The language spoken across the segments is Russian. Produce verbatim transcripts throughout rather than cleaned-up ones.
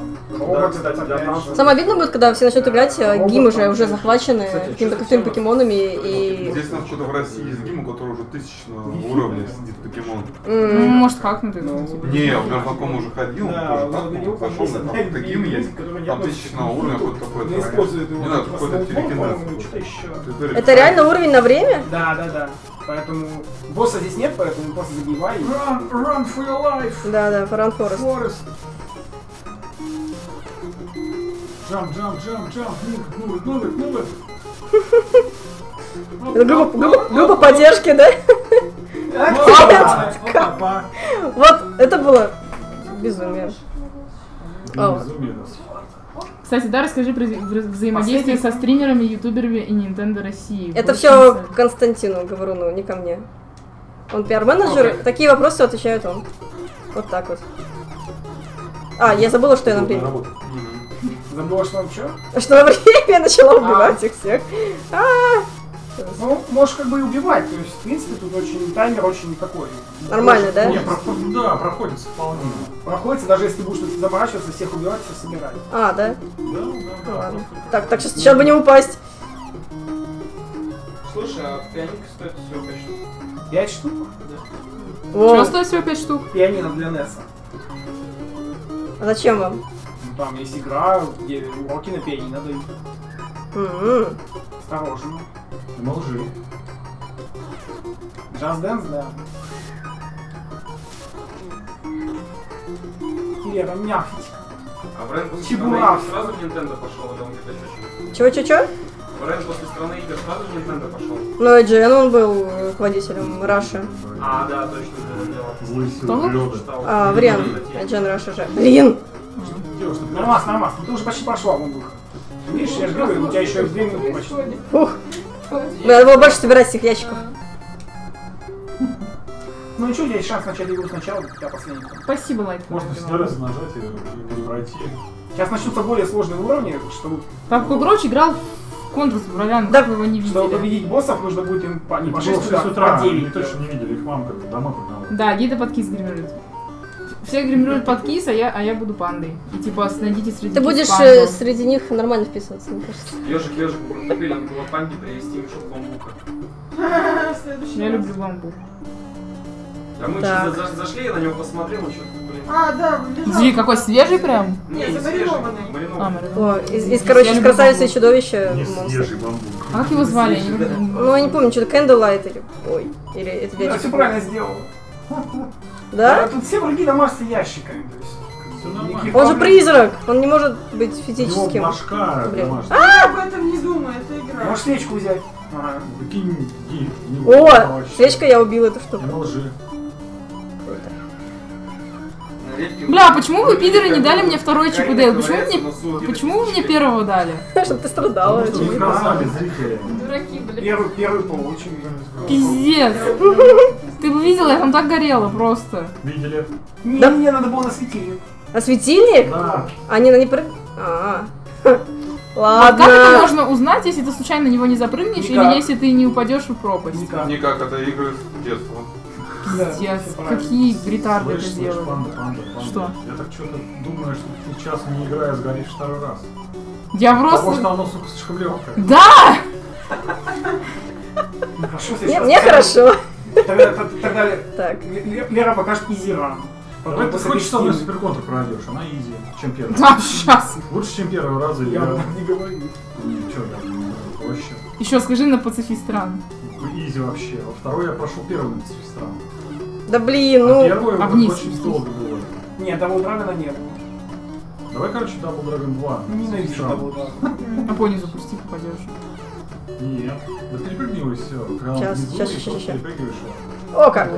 Да, кстати, для нас... Самое обидно будет, когда все начнут играть, гимы уже, уже захвачены какими-то крутыми покемонами и... Здесь у нас что-то в России есть гим, у которого уже тысячного уровня сидит покемон. Ну, может, хакнутый. Не, в Верховом уже ходил, тоже хакнул, зашел, там какой-то гим есть, там тысячного уровня какой-то какой-то. Не знаю, какой-то телекинез. Это реально уровень на время? Да, да, да. Поэтому босса здесь нет, поэтому просто забивай. Run, run for your life! Да, да, Run Forest. Forest. Jump, jump, jump, jump, move it, move it, move it. Это группа, группа, группа поддержки, да? Опа. Вот, это было безумие. О. Кстати, да, расскажи про вза- взаимодействие со стримерами, ютуберами и Nintendo России. Это Вот все концерт. Константину Говоруну, не ко мне. Он пиар-менеджер, такие вопросы отвечает он. Вот так вот. А, я забыла, что я на время. Забыла, что вообще? Что на время я начала убивать их всех. А. Ну, можешь как бы и убивать, то есть, в принципе, тут очень таймер очень такой. Нормально, да? Не, проход- да, проходится вполне. Проходится, даже если ты будешь тут заморачиваться, всех убивать, все собирать. А, да? Да, да, да. Ладно. Так, так, сейчас, сейчас бы не упасть. Слушай, а пианинка стоит всего пять штук. Пять штук? Воу. Чего стоит всего пять штук? Пианино для Неса. А зачем вам? Ну, там есть игра, где уроки на пианино дают. М-м. Осторожно. Молжи. Just Dance, да. Кирера, мяфить. А бренд после Чебурашка. страны игр сразу в Nintendo пошел, или он где-то еще что-то? Чего-чего-чего? Бренд после страны игр сразу в Nintendo пошел? Ну, Эджен, он был руководителем Раши. А, да, точно было дело. Лысый Кто? ублюдок. Читал. А, Врен. Эджен Раша же. Блин! Нормас, нормас, ты уже почти пошла вон выход. Видишь, я же говорю, у тебя еще две минуты почти. Фух. Надо было больше собирать этих ящиков. Ну ничего, у тебя есть шанс начать игру сначала, у тебя последний. Спасибо, Лайк. Можно всегда раз нажать и не пройти. Сейчас начнутся более сложные уровни, чтобы, Так, Кугроч играл в контур с Бролян, Да. как вы его не чтобы видели. победить боссов, нужно будет им по, не по Это шесть было в шесть ударов, утра, а по они девять. точно не видели, их мамка домой подняла. Да, Гида под кис гримирует. Все гримируют под кис, а я, а я буду пандой. И типа найдите среди Ты кис будешь панду. э, среди них нормально вписываться, мне кажется. Ежик, ежик, купили, надо было панди привезти мешок бамбука. Я люблю бамбук. А мы Так. что-то за- зашли, я на него посмотрел, он что-то, блин. А, да, лежал. Смотри, какой свежий прям. Не, Не, не замаринованный. свежий, А, маринованный. маринованный. О, из, из, короче, Я из люблю красавицы и бамбук. чудовища Не монстр. свежий бамбук. А как его звали? Я не помню. Ну, я не помню, что-то Candlelight или... Ой, или это Да, я все правильно сделал. Да? Тут все враги домашние ящиками, то есть. Всё нормально. никаких Он же проблем. призрак, он не может быть У него физическим. башка Блин. домашняя. Я об этом не думаю, это игра. Можешь свечку взять. Ага. Выкинь и не О, короче. свечка, я убил эту штуку. Не лжи. Бля, почему вы, пидоры, не дали мне второй ЧПД? Почему мне, почему вы мне первого дали? Чтобы ты страдала. Потому что не очевидно. сказали зрители. Дураки, блядь. Первый, первый получим. Пиздец. Ты бы видела, я там так горела просто. Видели? Не, Да. не, не, надо было на светильник. А светильник? Да. Они на не прыг... А, А как это ладно. можно узнать, если ты случайно на него не запрыгнешь, Никак. или если ты не упадешь в пропасть? Никак. Никак, это игры с детства. Да, Пиздец, всё правильно. какие ретарды это Слышь, слышь, делали. панда, панда, панда. Что? Я так что-то думаю, что ты час не играя, сгоришь второй раз. Я Потому что просто... оно, сука, слишком легкое. Да! Ну, хорошо, Мне, сейчас мне покажем. хорошо. Тогда, тогда- тогда Так. Ле- Лера покажет изиран. Давай ты хоть что на суперконтр пройдешь, она изи, чем первый. Да, сейчас. Лучше, чем первого раза. Я Я... не говорю. Ничего, я не знаю, проще. Еще скажи на пацифист стран. Изи вообще. Во второй я прошел первым на стран. Да блин, А ну... первый а вот вниз очень спустись. долго было. Нет, Double Dragon нет. Давай, короче, Double Dragon два. Ненавижу Стран. Double Dragon. А пони запусти, попадешь. Нет. Да перепрыгни его и все. Когда он Щас, внизу, щас, и щас, просто щас. перепрыгиваешь его. О, как.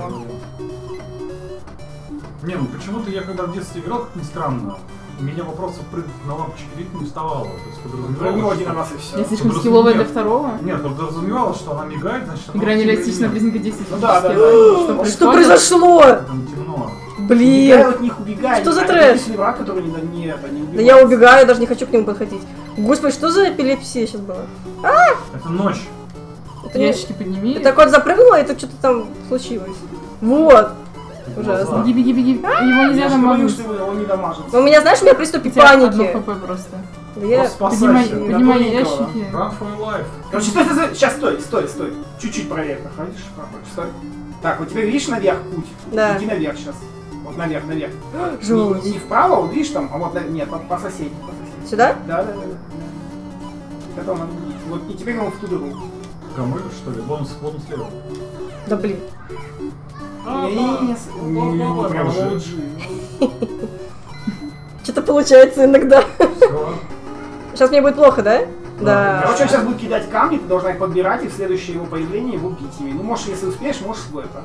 Не, ну почему-то я когда в детстве играл, как ни странно, у меня вопросов прыгать на лампочке вид не вставало. То есть Прыгну подразумевалось, один что... раз и все. Я слишком Подразумевал- скилловая для второго. Нет, подразумевалось, что она мигает, значит она... Игра в не тебе реалистична, нет. близненько десять. Ну да, да, да. Что Что происходит? произошло? Там темно. Убегай Блин. от них, убегай. Что за Они трэш? пришли враг, который не... Нет, они Да я убегаю, я даже не хочу к нему подходить. Господи, что за эпилепсия сейчас была? Это ночь. Это не- Ящики подними. Ты так вот запрыгнула, и тут что-то там случилось. Вот. Ужасно. Беги, беги, беги. Его нельзя Я же говорю, дамажить. что он не дамажится. У меня, знаешь, у меня приступе Одно паники. хп просто. Да я... Поднимай, Спасайся. поднимай Напомни-ка, ящики. Run for your life. Короче, стой, стой, стой. Сейчас стой, стой, стой. Чуть-чуть проверь, проходишь, проходишь, стой. Так, вот тебе видишь наверх путь? Да. Иди наверх сейчас. Вот наверх, наверх. Жуть. Не, не вправо, вот видишь там, а вот на- нет, по, по соседней, по соседней. Сюда? Да, да, да. да. Потом надо идти. Вот и теперь он в ту дыру. Кому это что ли? Бонус, бонус лево. Да блин. Не-не-не, не-не-не, прям Боже. о джи. Что-то получается иногда. Все. Сейчас мне будет плохо, да? Да. Короче, он сейчас будет кидать камни, ты должна их подбирать и в следующее его появление его бить ими. Ну, можешь, если успеешь, можешь в это.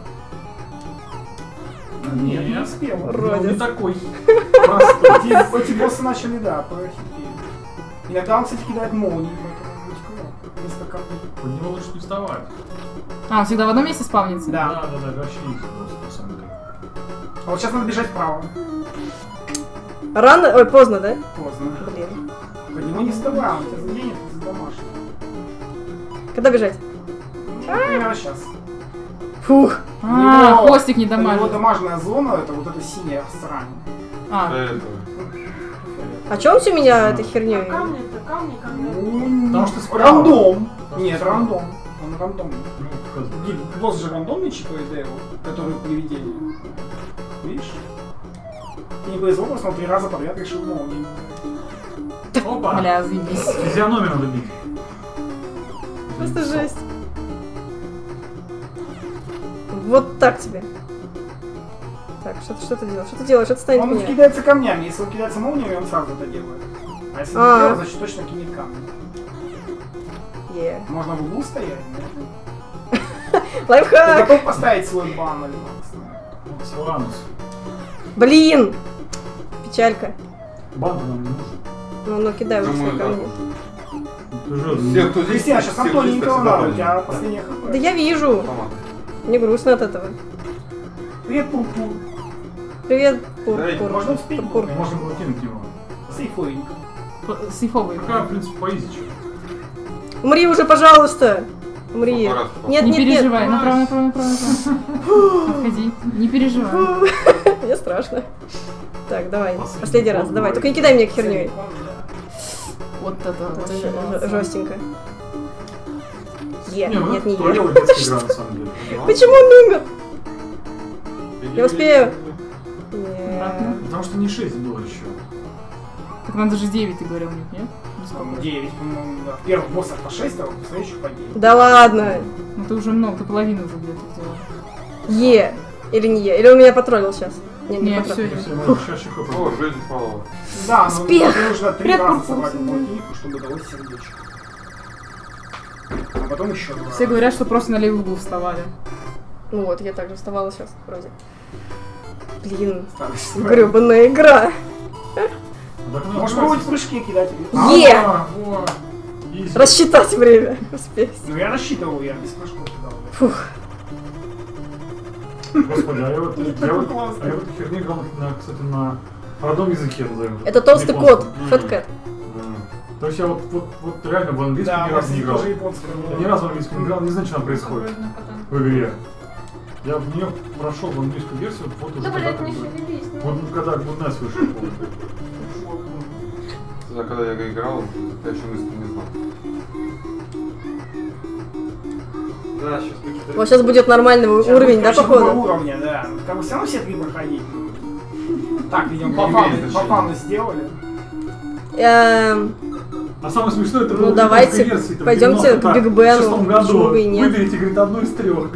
Нет, не успел. Он Родец. не такой простой. Эти, эти боссы начали, да, прохипели. Иногда он, кстати, кидает молнии, поэтому будь аккуратен. Вместо камней. Под него лучше не вставать. А, он всегда в одном месте спавнится? Да. Да, да, да, вообще не просто пацаны. А вот сейчас надо бежать вправо. Рано? Ой, поздно, да? Поздно. Блин. Под него не вставай, он тебя заденет, ты задамашь. Когда бежать? Примерно сейчас. Фух. А, него- хвостик не У него дамажит. дамажная зона, это вот эта синяя срань. А, Это. А чё он все меня этой херней? Камни-то, камни, камни. Потому что справа. Рандом. Потому Нет, что справа. рандом. Он рандомный. Ну, показывай. Блин, босс же рандомный, Чипа и Дейл, который привидение. Видишь? И не повезло, просто он три раза подряд решил молнии. Опа! бля, заебись. Физиономию надо бить. Просто жесть. Вот так тебе. Так, что ты, что ты делаешь? Что ты делаешь? Отстань от Он меня. кидается камнями, если он кидается молниями, он сразу это делает. А если не А. делает, значит точно кинет камни. Е. Можно в углу стоять, нет? Ты Лайфхак! готов поставить свой бан или макс? Силанус. Блин! Печалька. Банда нам не нужен. Ну, ну, кидай уже Думаю, свои да. камни. Ты же... Все, кто здесь, Кристина, сейчас всех здесь, Антоненького кстати, надо, у довольны. тебя последняя хп. Да я вижу. Томат. Мне грустно от этого. Привет, Пурпур. Привет, Дай, Пурпур. можно успеть Пурпур. было, Можно было кинуть его. Сейфовенько. П- Сейфовый. Какая, в принципе, по изи, чё. Умри уже, пожалуйста. Умри. Сколько раз попал? Нет, Не нет, переживай, нет. направо, направо, направо, направо. Отходи. Не переживай. Мне страшно. Так, давай. Последний Последний раз. босс Давай. говорит. Только не кидай меня херней. Вот это Это вообще ж- молодцы. жестенько. Е, Не, ну нет, не это твоя е. детская игра, на самом деле. Почему он умер? Беги, Я успею. беги, беги. Не. Потому что не шесть было еще. Так надо же девять, ты говорил, нет? Нет? Или сколько? девять, по-моему, да. В первых боссах по шесть, а в следующих по девять. Да ладно. Ну ты уже много, ты половину уже где-то сделал. Е. Или не е. Или он меня потроллил сейчас. Не, не Не, потроллил. всё. Если мы чаще О, хп. жизнь спала. Да, но Успех! тебе нужно три Привет, раза Пурпур. собрать одну книгу, чтобы далось сердечко. А потом еще два. Все говорят, что просто на левый угол вставали. Ну вот, я также вставала сейчас, вроде. Блин, Стараешься. гребаная игра. Так, ну, Может давайте. быть прыжки кидать? Е! А, во. Изи. Рассчитать время. Успеть. Ну я рассчитывал, я без прыжков кидал. Фух. Господи, а я вот, я вот, а я вот херни играл, на, кстати, на родном языке, назовем. Это толстый Японском. кот. Фэткэт. То есть я вот, вот, вот реально в английском Да, ни у разу нас не играл. тоже японская. Я ни разу в английском не играл, не знаю, что там происходит в игре. Я в нее прошел в английскую версию, вот уже Да, когда, блядь, как не бы- шевелись. не вот когда Goodness вышел. Да, когда я играл, я еще мысли не знал. Да, сейчас какие-то... Вот сейчас будет нормальный уровень, да, Короче, другого походу? уровня, да. Как бы все равно все три проходить. Так, видимо, Не по имеет фану, по значения. фану сделали. Эм, А самое смешное, это Ну, было в давайте японской версии, там, пойдемте в к Биг Бену. шестом году. Почему бы и нет? Выберите, говорит, одну из трех.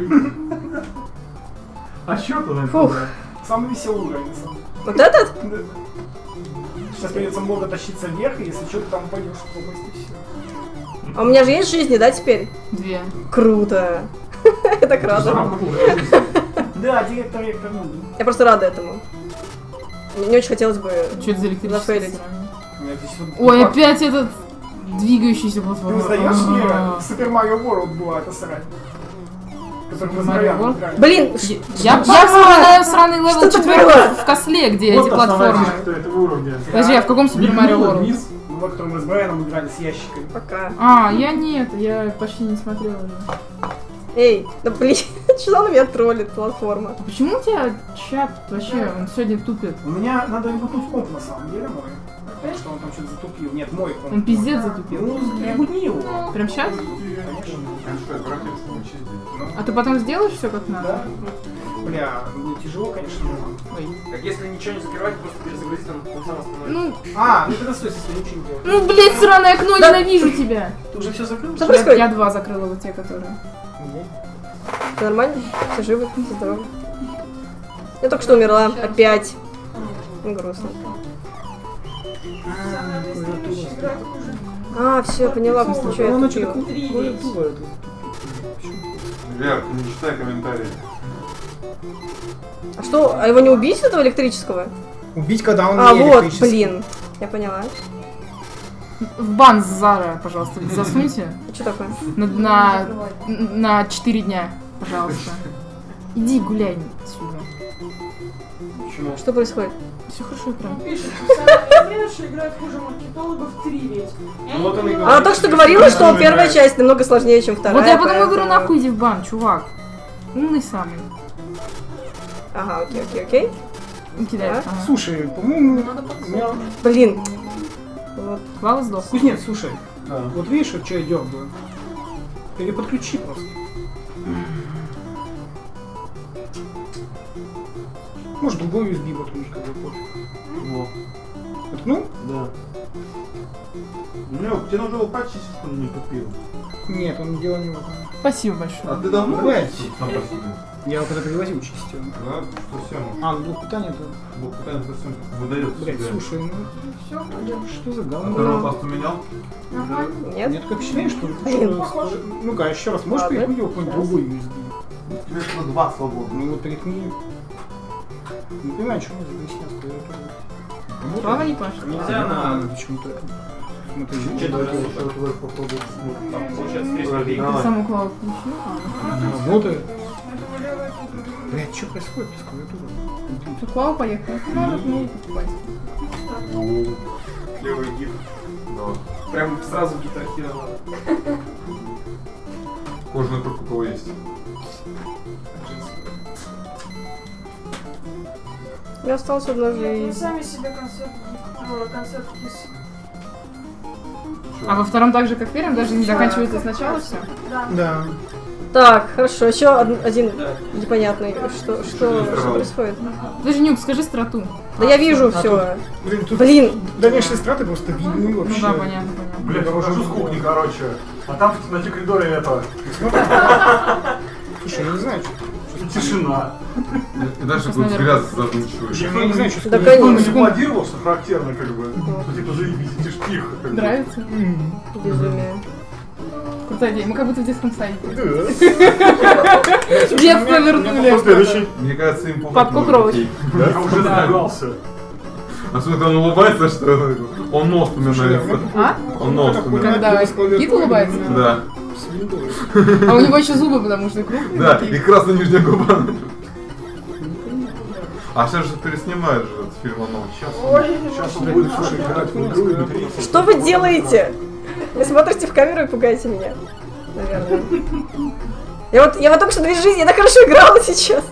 А счет он это? Фух. Самый веселый уровень. на самом Вот этот? деле. Сейчас придется много тащиться вверх, и если что-то там пойдешь в пропасть и все. А у меня же есть жизни, да, теперь? Две. Круто. Я так рада. Да, директор ректор ну. Я просто рада этому. Мне не очень хотелось бы... Что это за электрическая Зафейлить. срань? Нет, здесь вот- Ой, ну, как- опять этот двигающийся Ты платформа. узнаешь А. мира? В Super Mario World была эта срань. Которую мы с Super Mario Марьяной World? играли. Блин, Я, я, я вспоминаю сраный левел Что-то четвертый было. в косле, где Вот эти основная платформы. фишка этого уровня. Подожди, а в каком Super Mario Мигнуло World? вниз. Ну, вот, которую мы с Брайаном играли с ящиками. пока. А, я нет, я почти не смотрела уже. Эй, да блин, что он меня троллит, платформа? А почему у тебя чат вообще, он сегодня тупит? У меня надо ребутнуть комп на самом деле мой. Потому что он там что-то затупил. Нет, мой комп. Он пиздец затупил. Ну, ребутни его. Прям сейчас? Конечно. А ты потом сделаешь все как надо? Да. Бля, ну, тяжело, конечно. Ой. Так если ничего не закрывать, просто перезагрузить, он, он сам остановится. Ну, А, ну тогда стой, если ничего не делать. ну, блядь, сраное окно, Да. ненавижу тебя. Ты уже все закрыл? Что Я, происходит? я два закрыла, вот те, которые. Все нормально? Все живы? Все здоровы? Я только что умерла. Опять. Ну, грустно. А, все, поняла, просто что я тупила. Вер, не читай комментарии. А что, а его не убить с этого электрического? Убить, когда он А, не вот, электрический. блин. Я поняла. В бан Зара, пожалуйста, засуньте. А что такое? На, на, на четыре дня, пожалуйста. Иди гуляй отсюда. Почему? Что происходит? Все хорошо, экран. Пишет, что следующий играет хуже маркетологов три ведь. Я Вот не он и понимаю. говорит. Она только что говорила, что первая часть намного сложнее, чем вторая. Вот я потому говорю, поэтому- нахуй иди в бан, чувак. Умный самый. Ага, окей, окей, окей. Не кидай. А? Ага. Слушай, по-моему, у меня... Блин. Вот. Клава сдох. Кузнец, слушай, Да. вот видишь, вот что я дергаю? Переподключи просто. Может, другой ю эс би воткнуть, как бы пофиг. Вот. Воткнул? Да. Ну, тебе нужно его почистить, он не тупил. Нет, он дело не в этом. Спасибо большое. А ты давно? Блядь. Сам по себе. Я его когда привозил чистил. Да, что всем. А, ну блок питания это... Блок питания совсем выдает Блядь, себя. слушай, ну все, что за А говно? второй пласт поменял? Нет? Нет, такое впечатление, что... Блин. что- Ну-ка, еще раз, можешь Ладно. перекнуть его в какой-нибудь другой ю эс би? Тебе всего два свободных. Ну вот перекни. Не понимаю, что мы запрещено с клавиатурой. Слава не Паша. Нельзя на... Надо почему-то. Смотри, Четверть. Еще твой, походу, Там получается тридцать копеек. Ты саму Клаву включил? А. работает. Блять, что происходит с клавиатурой? Что, Клава поехала? Надо мне покупать. Клевый гид. Да. Прям сразу гитархировал. Кожаный круг у кого есть. У меня осталось одна Нет, мы жизнь. сами себе концерт, э, концерт кис. А во втором так же, как в первом, даже не заканчивается сначала все? Да. Да. Так, хорошо, еще один непонятный. Что, что, что происходит? Подожди, Нюк, скажи страту. Да я вижу А все. Блин, тут Блин. дальнейшие страты просто видны Ну вообще. да, понятно, понятно. Блядь, выхожу с кухни, короче. А там в темноте коридоре это... Слушай, я не знаю, что... Тишина. И дальше Сейчас, будет наверное, взгляд задумчивый. Я не знаю, что Да, сказать. Он не конечно. аплодировался, характерно, как бы. Ну, типа, заебись, идешь тихо. как бы. Нравится? Безумие. Крутая идея. Мы как будто в детском садике. Да. Детство вернули. Следующий. Мне кажется, им пугать Под можно покровочкой. детей. Я уже догадался. А смотри, он улыбается, что он нос вспоминается. А? Он нос вспоминается. Когда Кит улыбается? Да. А у него еще зубы, потому что крупные. Да, такие. и красная нижняя губа. А сейчас же переснимают же этот фильм «Оно». Сейчас он будет, слушай, играть в игру и материться. Что вы делаете? Вы смотрите в камеру и пугаете меня. Наверное. Я вот, я вот только что две жизни, я так хорошо играла сейчас.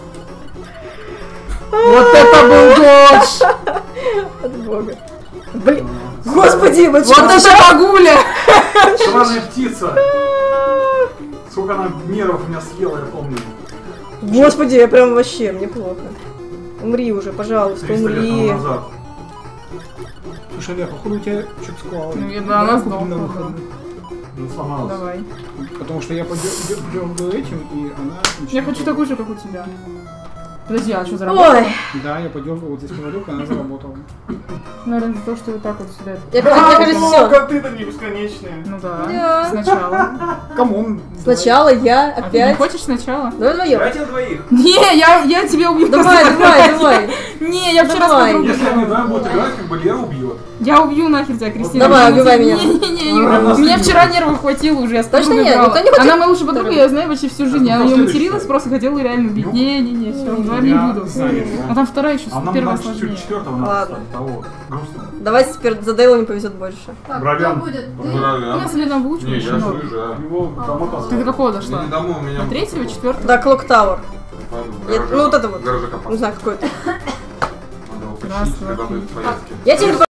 Вот это был додж! От бога. Блин. Господи, вот Вот что это богуля! Странная птица. Сколько она нервов у меня съела, я помню. Господи, я прям вообще, мне плохо. Умри уже, пожалуйста, триста лет тому умри. назад. Слушай, Лев, походу у тебя что-то с клавой. Ну, я- да, она Купим сдохла, на да. выходных. Ну, сломалась. Давай. Потому что я подергаю этим, и она... Я начинает- хочу такую же, как у тебя. Подожди, а что заработала? Ой, Да, я подергал вот здесь поводок, и она заработала. Наверное, за то, что вот так вот сюда. я, я кажется, все. коты-то не бесконечные. Ну да. Да. Сначала. Камон. Сначала я, А ты не опять. хочешь сначала? Давай вдвоем. Давайте на двоих. Не, я, я тебя убью. Давай, давай, давай. Не, я вчера Давай. с подругой. Если они вдвоем будут играть, как бы Лера убьет. Я убью нахер тебя, Кристина. Давай, убивай меня. Не-не-не, А, меня вчера нервов хватило уже, я с Точно подругой нет? играла. Никто не хочет? Она моя лучшая подруга, я знаю почти всю жизнь. Она Ну, ее следующая. материлась, просто хотела реально убить. Не-не-не, все, вдвоем не Я буду. занят. А там вторая еще, А нам первая надо сложнее. четвертого надо Ладно. стать, того. Грустно. Давайте теперь за Дейлом повезет больше. Так, Бровян. кто будет? Ты? Бровян. У нас или на выучку? Не, я же уезжаю. Его там Ты оказывается. до какого Не дошла? домой, у меня... До третьего, четвертого? Да, Клок Тауэр. В Я- гараже- ну вот это вот. в гараже Не копаться. знаю, какой это. Надо его Раз, починить, два, когда три. будет в поездке. Я тебе